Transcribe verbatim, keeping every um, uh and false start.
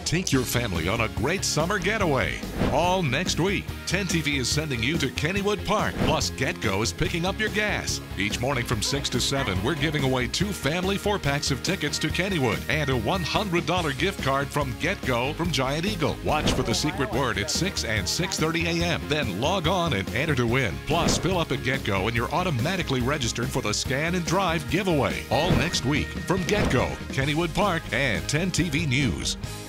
Take your family on a great summer getaway. All next week, ten T V is sending you to Kennywood Park, plus GetGo is picking up your gas. Each morning from six to seven, we're giving away two family four-packs of tickets to Kennywood and a one hundred dollar gift card from GetGo from Giant Eagle. Watch for the secret word at six and six thirty a m Then log on and enter to win. Plus, fill up at GetGo and you're automatically registered for the Scan and Drive giveaway. All next week from GetGo, Kennywood Park, and ten T V News.